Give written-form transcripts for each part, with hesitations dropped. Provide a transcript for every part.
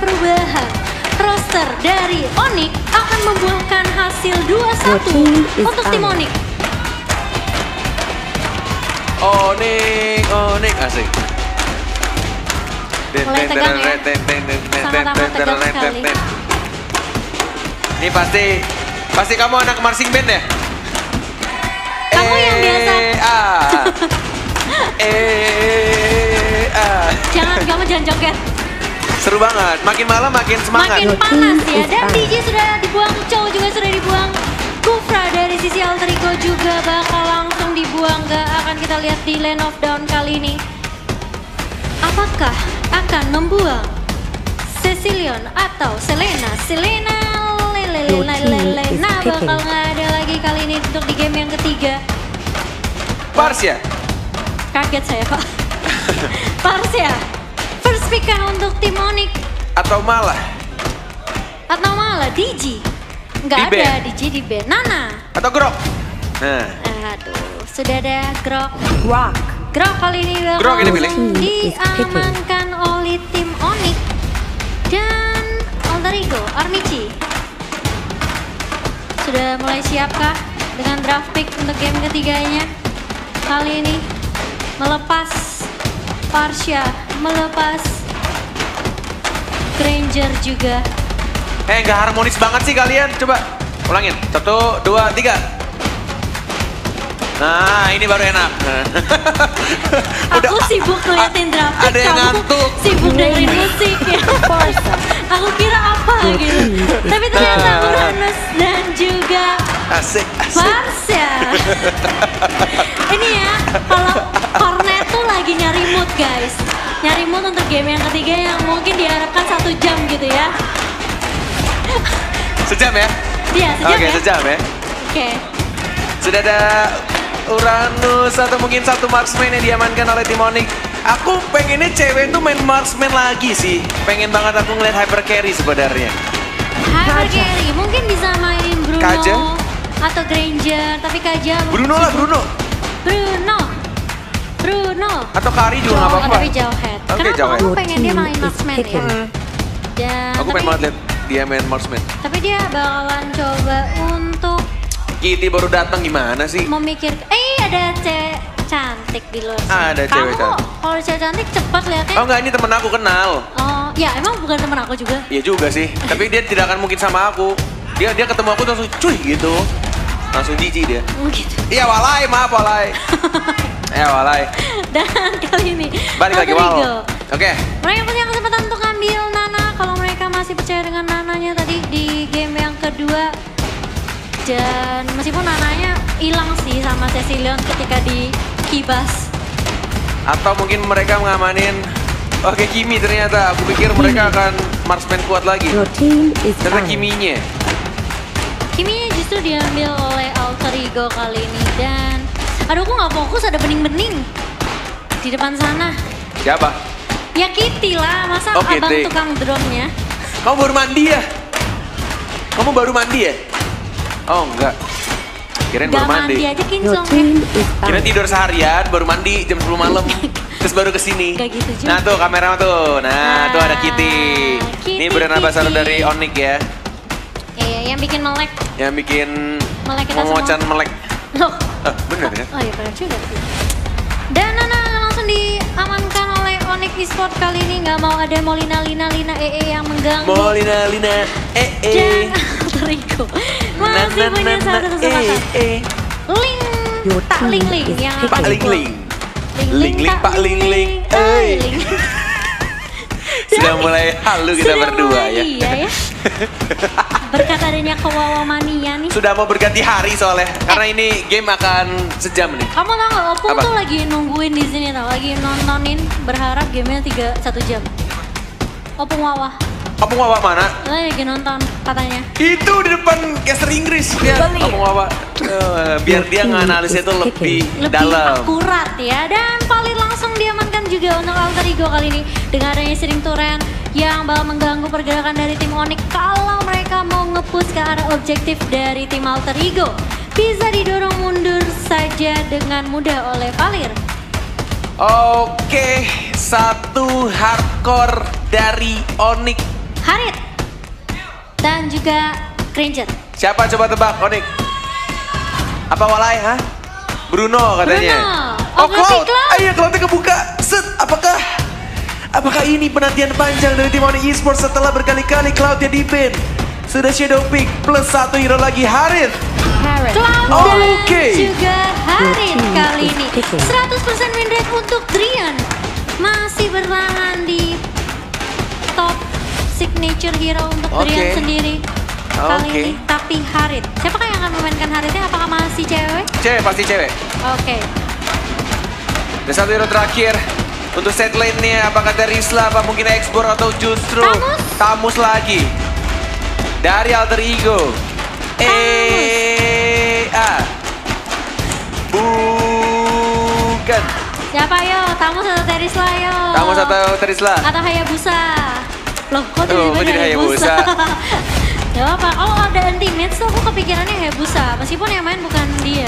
perubahan roster dari Onyx akan membuahkan hasil 2-1 untuk tim Onyx. Onyx asik. Mulai tegang ya. Sangat amat tegang sekali. Ini pasti kamu anak marching band ya? Kamu yang biasa. Kamu jangan joget. Seru banget, makin malam makin semangat. Makin panas ya, dan DJ sudah dibuang, Chow juga sudah dibuang. Kufra dari sisi Alter Ego juga bakal langsung dibuang, gak akan kita lihat di Lane of Dawn kali ini. Apakah akan membuang Cecilion atau Selena bakal nggak ada lagi kali ini untuk di game yang ketiga. Parsia. Kaget saya Pak. Parsia. First pick kan untuk tim Onyx. Atau malah DJ. Nggak ada DJ di band. Nana. Atau Grok. Nah. Aduh, sudah ada Grok. Grok kali ini bakal diamankan oleh tim Onyx. Dan Alter Ego, Armici. Sudah mulai siapkah dengan draft pick untuk game ketiganya? Kali ini melepas Parsia, melepas Granger juga. Nggak harmonis banget sih kalian. Coba ulangin. 1, 2, 3. Nah, ini baru enak. Aku sibuk ngeliatin draft pick, ada yang ngantuk. Sibuk dengerin musik ya. Aku kira apa gitu. Tapi ternyata Uranus dan juga asik. Parsia. Ini ya, kalau Cornet tuh lagi nyari mood guys. Nyari mood untuk game yang ketiga yang mungkin diharapkan 1 jam gitu ya. Sejam ya? Iya, sejam ya. Oke, sejam ya. Oke. Sudah ada Uranus atau mungkin satu marksman yang diamankan oleh tim Onyx. Aku pengennya cewek tuh main marksman lagi sih. Pengen banget aku ngeliat hyper carry sebenarnya. Hyper carry, mungkin bisa main Bruno Kaja? Atau Granger, tapi Kaja Bruno lah, Bruno. Atau Kari juga nggak apa-apa. Tapi Jawhead. Oke, Kenapa Jawhead. kamu pengen dia main marksman ya? Dan, Aku pengen banget lihat dia main marksman. tapi dia bakalan coba untuk Kitty baru datang gimana sih? memikir, ada cewek cantik di luar sana. Ada cewek cantik. Kalau cewek cantik cepat lihatnya. Oh enggak, ini temen aku kenal. Oh, ya emang bukan teman aku juga. Iya juga sih, tapi dia tidak akan mungkin sama aku. Dia ketemu aku langsung cuy gitu. Langsung jijik dia. Gitu. Iya walai, maaf walai. Walai. Dan kali ini Balik lagi Alter Wal. Ego. Oke. Mereka punya kesempatan untuk ambil Nana kalau mereka masih percaya dengan Nananya tadi di game yang kedua. Dan meskipun Nananya hilang sih sama Cecilion ketika dikibas. Atau mungkin mereka mengamanin oke Kimi ternyata. Aku pikir mereka akan marksman kuat lagi. Ternyata Kiminya. Kiminya justru diambil oleh Alter Ego kali ini. Dan aduh, aku nggak fokus, ada bening-bening di depan sana. Siapa? Ya Kitty lah, masa Oh, abang Kitty. tukang drone-nya. Kamu baru mandi ya? Kamu baru mandi ya? Oh enggak. Kirain Gak baru mandi. mandi aja kinclong ya. Kirain tidur seharian, baru mandi jam 10 malam. Terus baru kesini. Gak gitu juga. Nah tuh kamera tuh. Nah tuh ada Kitty. Kitty, Ini brand ambassador Kitty. dari Onyx ya. Iya, yang bikin melek. Yang bikin Melek kita ngomocan semua. melek. Loh. Bener kan? Oh iya benar juga. Dan Nana langsung diamankan oleh Onyx Esports kali ini. Nggak mau ada Molina Lina yang mengganggu. Molina Lina Dan Alter Ego masih punya satu kesempatan. Ling, Pak Ling yang Pak akan Ling dibuang. Ling. Ling Ling Pak Ling Ling. Ling. Sudah mulai halu kita Sudah berdua mulai, ya. Iya ya. Berkat adanya kewawamania nih. Sudah mau berganti hari soalnya. Karena ini game akan sejam nih. Kamu tau gak, Opung Apa? tuh lagi nungguin di sini tau, lagi nontonin, berharap gamenya 1 jam. Opung Wawah, Opung Wawa mana? lagi nonton katanya. Itu di depan caster Inggris. Biar Opung Wawa. Biar dia nganalisnya tuh lebih dalam. Akurat ya. Dan Palir langsung diamankan juga untuk Alter Ego kali ini. Dengan adanya Siring Turen yang bakal mengganggu pergerakan dari tim Onyx. Kalau mereka mau nge-push ke arah objektif dari tim Alter Ego, bisa didorong mundur saja dengan mudah oleh Palir. Oke, satu hardcore dari Onyx Harit dan juga Granger. Siapa coba tebak, Onyx? Apa Walai, ha? Bruno katanya. Bruno. Oh, Cloud. Ayo, Cloudnya kebuka. Set, apakah ini penantian panjang dari tim Onyx Esports setelah berkali-kali Cloudnya di-ban? Sudah Shadow Pick plus 1 hero lagi, Harit. Cloud Oke. dan juga Harit kali ini. 100% win rate untuk Drian. Masih bertahan di top signature hero untuk Drian sendiri. Kali ini, tapi Harit. Siapakah yang akan memainkan Haritnya? Apakah masih cewek? Cewek, pasti cewek. Oke. Dan satu hero terakhir untuk set lane-nya. Apakah Terisla, apa mungkin Expor atau justru Tamus lagi. Dari Alter Ego. Bukan. Siapa yo? Tamus atau Terisla yo? Tamus atau Terisla? Atau Hayabusa? Loh, kok jadi tiba-tiba Hayabusa? Gak apa, kalau ada anti-match tuh aku kepikirannya Hayabusa. Meskipun yang main bukan dia.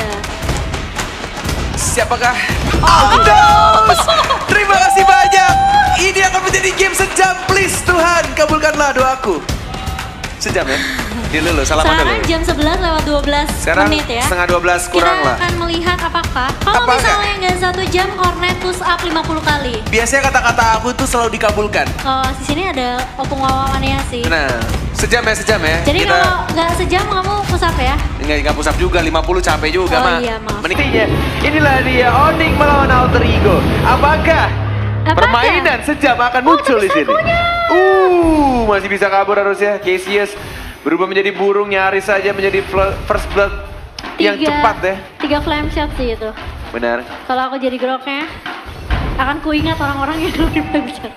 Siapakah? Aldos! Terima kasih banyak. Ini akan menjadi game sejam. Please Tuhan, kabulkanlah doaku. Sejam ya? Dulu, salaman dulu. Sekarang jam 11 lewat 12 Sekarang menit ya. setengah 12 kurang lah. Kita akan melihat apakah kalau misalnya nggak 1 jam Cornet push up 50 kali. Biasanya kata-kata aku tuh selalu dikabulkan. Oh, di sini ada opung wawawannya sih. Nah, sejam ya. Jadi kalau nggak sejam kamu push up ya? Nggak push up juga, 50 capek juga mah. Iya, maaf. Menikahnya, inilah dia Onyx melawan Alter Ego. Apakah permainan sejam akan muncul di sini? Masih bisa kabur harusnya. Cassius berubah menjadi burung, nyaris saja menjadi first blood yang cepat ya. 3 flame shot sih itu. Benar. Kalau aku jadi groknya, akan kuingat orang-orang yang dulu di flame shot.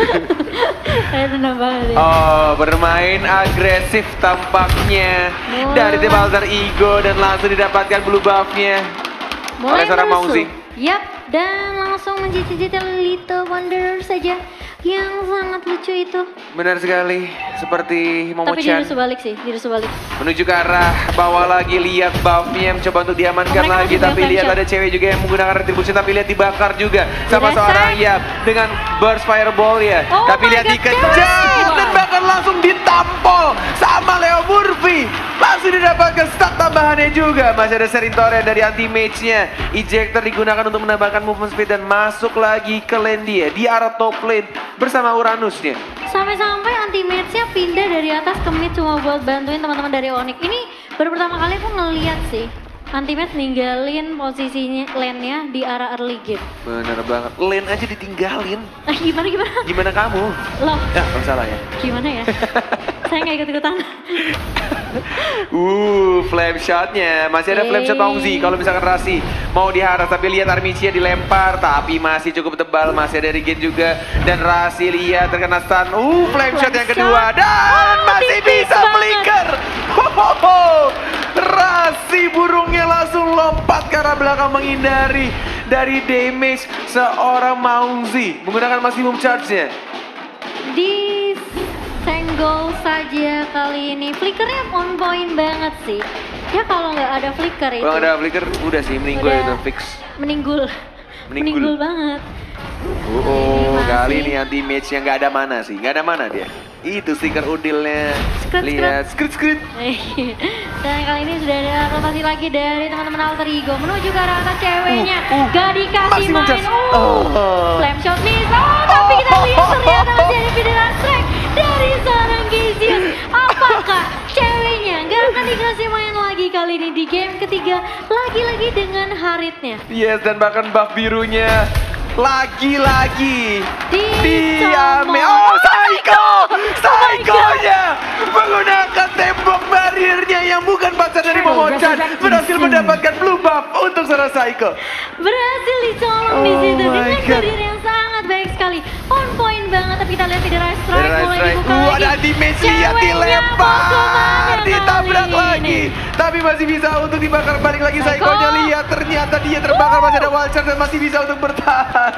Saya tenang banget ya. Oh, bermain agresif tampaknya dari tim Alter Ego dan langsung didapatkan blue buff-nya oleh seorang Mauzi. Yap, dan langsung mencicipi Little Wanderer saja yang sangat lucu itu. Benar sekali, seperti Momo-chan. Tapi dirusuh balik sih, dirusuh balik. Menuju ke arah bawah lagi, lihat buff-nya mencoba untuk diamankan lagi. Tapi lihat ada cewek juga yang menggunakan retribution, tapi lihat dibakar juga sama seorang Yap dengan burst fireball ya. Tapi lihat dikejar dan bahkan langsung ditampol sama Leo Murphy. Langsung didapatkan stack tambahannya juga. Masih ada Serintoren dari anti-mage-nya. Ejector digunakan untuk menambahkan movement speed dan masuk lagi ke lane dia di arah top lane bersama Uranusnya. Sampai-sampai anti-mage-nya pindah dari atas ke mid cuma buat bantuin teman-teman dari Onyx. Ini baru pertama kali aku ngeliat sih. Anti-mage ninggalin posisinya lane-nya di arah early game. Bener banget, lane aja ditinggalin. Gimana? Gimana kamu? Loh. Ya, kalau salah ya. Gimana ya? Saya nggak ikut-ikutan. Flame shotnya. Masih ada flame shot Mauzi. Kalau misalkan Rasi mau diharas. Tapi lihat Armicia dilempar. Tapi masih cukup tebal. Masih ada Regen juga. Dan Rasi lihat terkena stun. Flame shot yang kedua. Dan masih bisa flicker. Rasi burungnya langsung lompat ke arah belakang menghindari dari damage seorang Mauzi. Menggunakan maximum charge-nya. Di senggol saja kali ini. Flickernya on point banget sih. Ya kalau nggak ada flicker itu. Kalau nggak ada flicker udah sih meninggal itu fix. Meninggal banget. Kali ini anti match yang nggak ada mana sih. Nggak ada mana dia. Itu stiker udilnya. Lihat skrit. Dan kali ini sudah ada rotasi lagi dari teman-teman Alter Ego menuju ke arah atas ceweknya. Gak dikasih main. Flame shot nih. Tapi kita lihat ternyata masih ada Federal Strike dari seorang Cassius. Apakah ceweknya gak akan dikasih main lagi kali ini di game ketiga? Lagi-lagi dengan Haritnya. Yes, dan bahkan buff birunya lagi-lagi diambil. Psycho-nya menggunakan tembok bariernya yang bukan pacar dari Momo-chan berhasil mendapatkan blue buff untuk seorang Psycho. Berhasil dicolong di situ dengan karir yang sangat baik sekali. On point banget, tapi kita lihat Federal Strike mulai dibuka lagi. Ada dimensi yang dilempar, ditabrak lagi. Tapi masih bisa untuk dibakar balik lagi. Psycho-nya lihat ternyata dia terbakar, masih ada wall charge dan masih bisa untuk bertahan.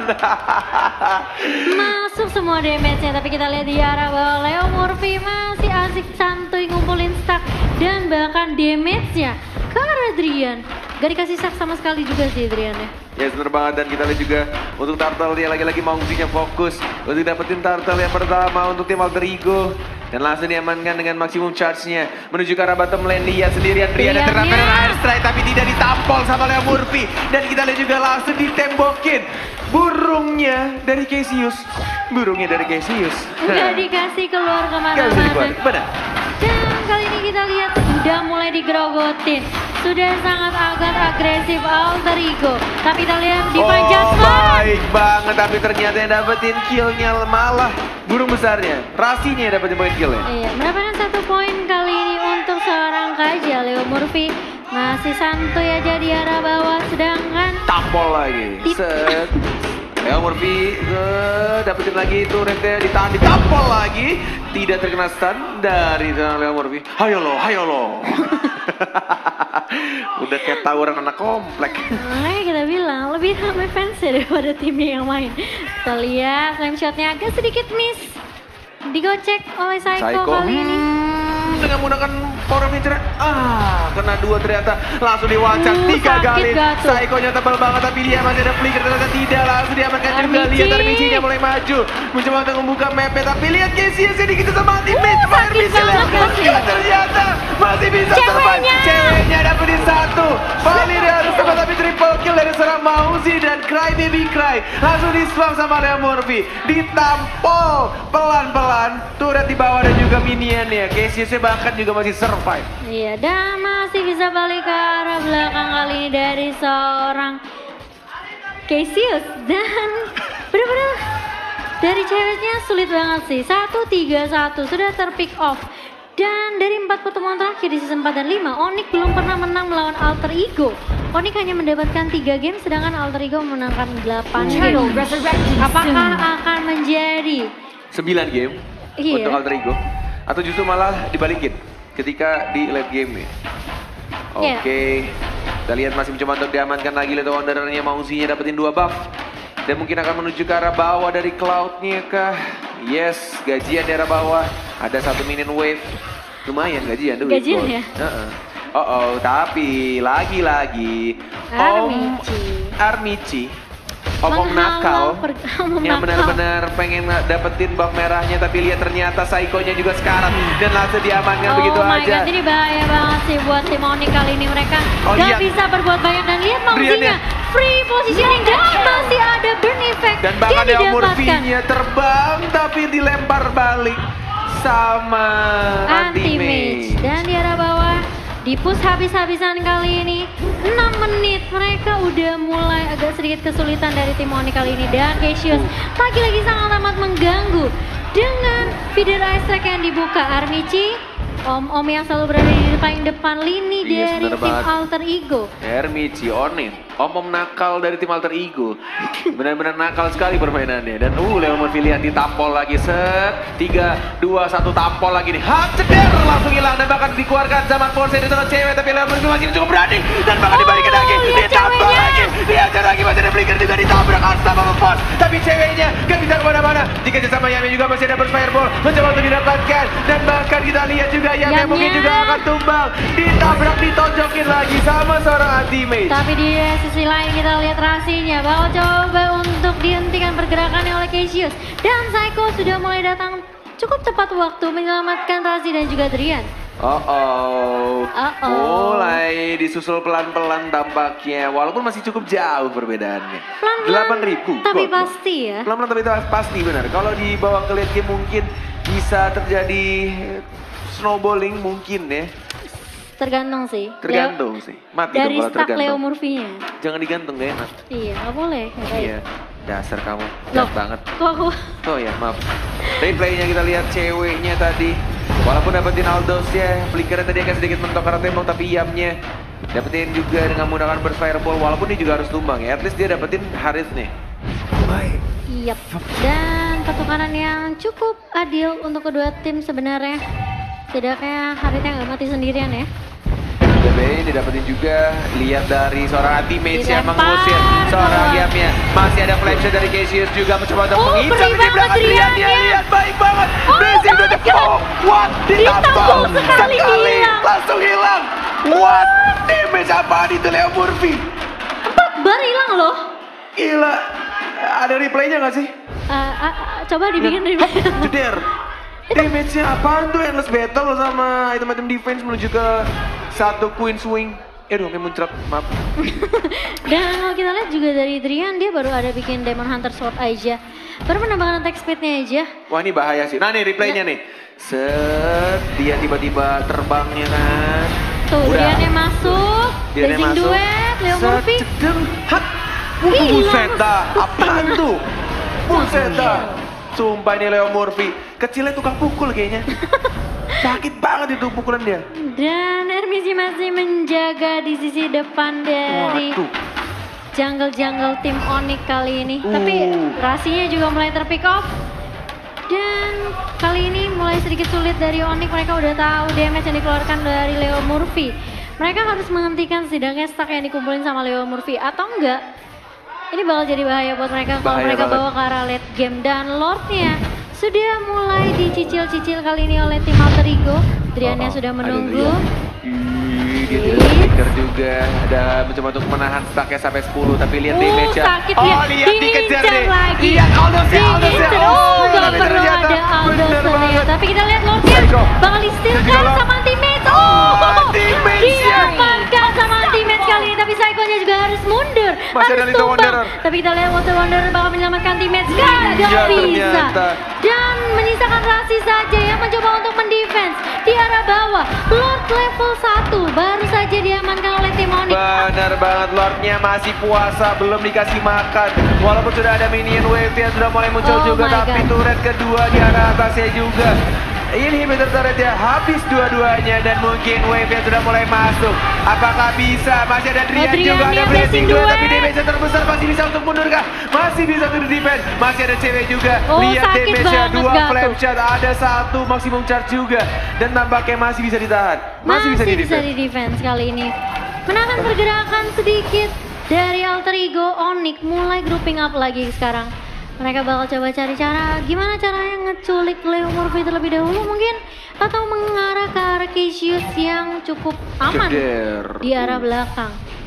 Masuk semua damage-nya, tapi kita lihat di arah bawah Leo Murphy masih asik santuy ngumpulin stack dan bahkan damage-nya ke arah Drian. Gak dikasih stack sama sekali juga sih Drian ya. Ya bener banget, dan kita lihat juga untuk Turtle dia lagi-lagi Mauzi-nya fokus untuk dapetin Turtle yang pertama untuk tim Alter Ego. Dan langsung diamankan dengan maksimum charge-nya. Menuju ke arah bottom lane, lihat sendirian Rian yang terapkan dengan air strike. Tapi tidak ditampol sama Leo Murphy. Dan kita lihat juga langsung ditembokin. Burungnya dari Cassius. Burungnya dari Cassius. Udah dikasih keluar kemana-mana. Benar. Dan kali ini kita lihat sudah mulai digerogotin. Sudah sangat agak agresif Alter Ego. Tapi kita lihat di baik banget. Tapi ternyata yang dapetin killnya malah burung besarnya. Rasinya yang dapetin poin killnya. Iya, mendapatkan 1 poin kali ini untuk seorang Kaja. Leo Murphy masih santuy aja di arah bawah. Sedangkan tampol lagi. Set. Leo Murphy dapetin lagi itu rente ditahan, ditampol lagi. Tidak terkena stun dari Leo Murphy. Hayo lo. Udah kayak tawuran anak komplek. Makanya kita bilang lebih ramai fans daripada timnya yang main. Kita lihat flame shotnya agak sedikit miss. Digocek oleh Psycho kali ini. Dengan menggunakan power meter, kena 2 ternyata, langsung diwancak 3 kali. Psycho-nya tebal banget tapi dia masih ada flicker, ternyata tidak, langsung diamankan juga. Lihat Armici-nya mulai maju, mencoba untuk membuka map, tapi lihat Cassius sedikit sama Ultimate Fire Missile, ternyata masih bisa survive. Ceweknya dapetin 1, Valeria harus tepat tapi triple kill dari seorang Mauzi dan Cry Baby Cry. Langsung di-swap sama Leo Murphy, ditampol pelan-pelan, turret di bawah dan juga minionnya. Cassiusnya bahkan juga masih survive. Iya, dan masih bisa balik ke arah belakang kali ini dari seorang Cassius. Dan benar-benar dari ceweknya sulit banget sih. 1-3-1 sudah terpick off. Dan dari 4 pertemuan terakhir di season 4 dan 5, Onyx belum pernah menang melawan Alter Ego. Onyx hanya mendapatkan 3 game, sedangkan Alter Ego memenangkan 8 game. Apakah akan menjadi 9 game untuk Alter Ego? Atau justru malah dibalikin ketika di late game nih. Oke. Kita lihat masih mencoba untuk diamankan lagi. Lihat Wanderer-nya, Mauzi-nya dapetin 2 buff. Dan mungkin akan menuju ke arah bawah dari Cloud-nya kah? Yes, gajian di arah bawah. Ada 1 minion wave. Lumayan gajian tuh. Gajian ya? Tapi lagi-lagi Armici. Om nakal yang benar-benar pengen dapetin buff merahnya, tapi lihat ternyata Psycho-nya juga sekarat dan langsung diamankan begitu aja. Oh my god, ini bahaya banget sih buat tim Onyx kali ini. Mereka gak bisa berbuat banyak dan lihat Mauzi-nya free positioning dan masih ada burn effect. Dan bahkan Leo Murphy-nya terbang tapi dilempar balik sama anti-mage. Dan di arah bawah di-push habis-habisan kali ini. 6 menit mereka udah mulai agak sedikit kesulitan dari tim Onyx kali ini. Dan Cassius lagi-lagi sangat amat mengganggu dengan feeder ice track yang dibuka. Armici, om-om yang selalu berada di paling depan lini dari tim Alter Ego. Armici, om nakal dari tim Alter Ego. Benar-benar nakal sekali permainannya. Dan Leo Murphy lihat ditampol lagi. Set, 3, 2, 1 tampol lagi nih. Ceder langsung hilang dan bahkan dikeluarkan sama Force dari seorang cewek. Tapi Leo Murphy masih cukup berani. Dan bahkan dibalikin lagi. Ditampol lagi. Diajar lagi, masih ada flicker juga ditabrak sama Force. Tapi ceweknya gak bisa kemana-mana. Dikejar sama Yami juga masih ada burst fireball. Mencoba untuk didapatkan. Dan bahkan kita lihat juga Yami mungkin juga akan tumbang. Ditabrak, ditonjokin lagi sama seorang anti-mage. Tapi di sisi lain kita lihat Rasinya bakal coba untuk dihentikan pergerakannya oleh Cassius. Dan Psycho sudah mulai datang cukup tepat waktu menyelamatkan Rasi dan juga Drian. Mulai disusul pelan-pelan tampaknya, walaupun masih cukup jauh perbedaannya. 8.000 tapi pasti ya. Pelan-pelan tapi pasti benar. Kalau dibawa ke late game mungkin bisa terjadi snowballing mungkin ya. Tergantung sih. Mati dari dong kalau stack tergantung. Leo Murphy-nya. Jangan digantung, gak enak. Iya, gak boleh. Iya, dasar kamu jahat banget. Kok aku? Oh ya, maaf. Replaynya kita lihat ceweknya tadi. Walaupun dapetin Aldos ya, flickernya tadi agak sedikit mentok karena tembok, tapi Yamnya dapetin juga dengan menggunakan burst fireball. Walaupun dia juga harus tumbang ya, at least dia dapetin Harith nih. Baik. Yap. Dan pertukaran yang cukup adil untuk kedua tim sebenarnya. Setidaknya Harithnya nggak mati sendirian ya. Ini didapetin juga, lihat dari seorang anti-mage yang mengusir seorang Yamnya. Masih ada flame shot dari Cassius juga mencoba untuk mengincar di belakang Driannya. Lihat baik banget. Basic udah what? Ditampol sekali langsung hilang. What? Damage apaan itu Leo Murphy? 4 bar hilang loh. Gila. Ada replaynya nggak sih? Coba dibikin replay. Jeder. Damage-nya apaan tuh? Endless battle sama item-item defense menuju ke satu Queen Swing. Aduh, muncrat, maaf. Dan kalau kita lihat juga dari Drian, dia baru ada bikin Demon Hunter Sword aja. Baru menambahkan attack speed-nya aja. Wah, ini bahaya sih. Nah nih replaynya nih. Set, dia tiba-tiba terbangnya kan. Tuh, Driannya masuk. Blazing Duet, Leo Murphy. Hap. Buset dah, apaan tuh? Buset dah. Sumpah ini Leo Murphy. Kecilnya tukang pukul kayaknya. Sakit banget itu pukulan dia. Dan Hermisi masih menjaga di sisi depan dari jungle tim Onyx kali ini. Tapi rasinya juga mulai terpick off. Dan kali ini mulai sedikit sulit dari Onyx. Mereka udah tahu damage yang dikeluarkan dari Leo Murphy. Mereka harus menghentikan setidaknya stack yang dikumpulin sama Leo Murphy. Atau enggak, ini bakal jadi bahaya buat mereka kalau mereka bawa ke arah late game. Dan Lordnya sudah mulai dicicil-cicil kali ini oleh tim Alter Ego. Driannya sudah menunggu. Dia tidak juga. Ada mencoba untuk menahan stacknya sampai 10. Tapi lihat damage-nya. Sakit ya. Lihat dikejar deh. Lagi. Lihat Aldous-nya. Gak perlu ada Aldous ternyata. Tapi kita lihat Lordnya bakal distilkan sama teammates. Diamankan sama teammates kali ini. Tapi Psycho-nya juga harus mundur. Masih ada Little Wanderer. Tapi kita lihat Little Wanderer bakal menyelamatkan teammates. Gak bisa. Dan menyisakan Rasi saja yang mencoba untuk mendefense di arah bawah. Lord level 1 baru saja diamankan oleh tim Onyx. Benar banget, Lordnya masih puasa, belum dikasih makan. Walaupun sudah ada minion wave yang sudah mulai muncul juga, tapi turret kedua di arah atasnya juga. Inhibitor turretnya habis dua-duanya dan mungkin wave yang sudah mulai masuk. Apakah bisa? Masih ada Drian juga, ada Blazing Duet, tapi damage yang terbesar masih bisa untuk mundur kah? Masih bisa untuk defense, masih ada cewek juga. Lihat damage-nya, 2 flame shot, ada 1 maksimum charge juga. Dan tampaknya masih bisa ditahan. Masih bisa di defense kali ini. Menahan pergerakan sedikit dari Alter Ego. Onyx mulai grouping up lagi sekarang. Mereka bakal coba cari cara gimana caranya ngeculik Leo Murphy terlebih dahulu mungkin, atau mengarah ke arah Cassius yang cukup aman di arah belakang.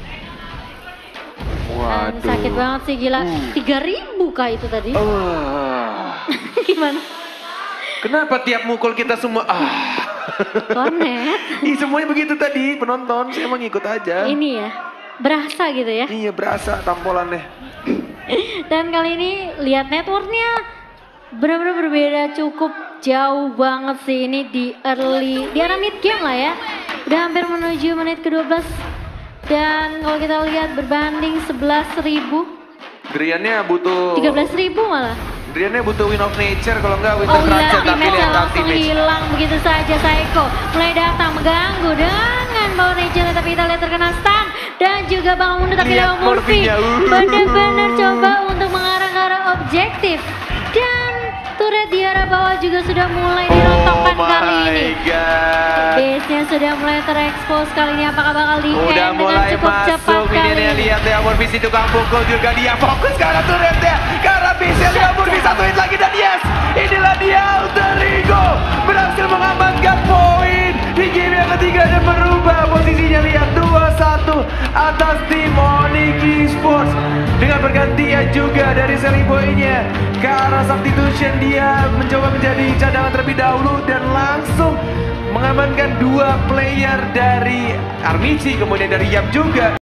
Dan sakit banget sih, gila. 3.000 kah itu tadi? Gimana? Kenapa tiap mukul kita semua Konet. Semuanya begitu tadi, penonton, saya emang ngikut aja. Ini ya, berasa gitu ya? Iya, berasa tampolannya. Dan kali ini lihat networknya benar-benar berbeda, cukup jauh banget sih ini di arah mid game lah ya. Udah hampir menuju menit ke-12. Dan kalau kita lihat berbanding 11.000. Driannya butuh 13.000 malah. Driannya butuh Win of Nature, kalau enggak Winter Crusher, tapi lihat langsung hilang begitu saja. Psycho mulai datang mengganggu dengan bawa Nature, tapi kita lihat terkena stun dan juga bangun mundur, tapi Leo Murphy benar-benar coba untuk mengarah ke arah objektif. Dan turret di arah bawah juga sudah mulai dirontokkan kali ini. Base-nya sudah mulai terekspos kali ini. Apakah bakal di-end dengan cukup cepat kali ini? Lihat Leo Murphy si tukang pukul juga, dia fokus ke arah turretnya, ke arah base-nya. Leo Murphy satu hit lagi dan yes, inilah dia Alter Ego berhasil mengamankan poin di game yang ketiga dan merubah posisinya. Lihat 2-1 atas tim Onyx Esports dengan pergantian juga dari Selly Boy-nya ke arah substitution. Dia mencoba menjadi cadangan terlebih dahulu dan langsung mengamankan 2 player dari Armici, kemudian dari Yap juga.